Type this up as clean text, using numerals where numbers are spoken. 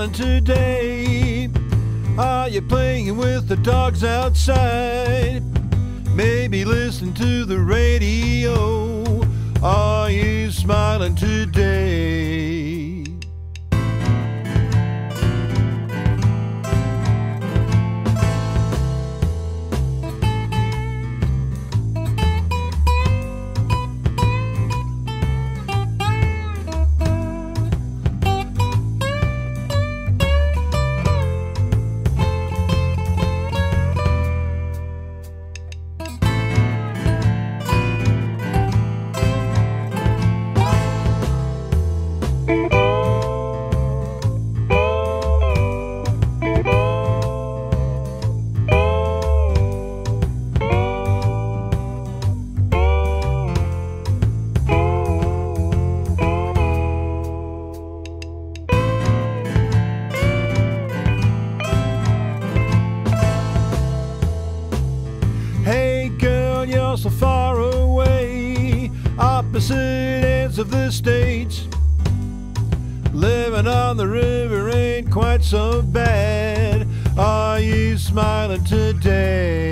smiling today? Are you playing with the dogs outside? Maybe listen to the radio. Are you smiling today? Hey girl, you're so far away, opposite ends of the states. Living on the river ain't quite so bad. Are you smiling today?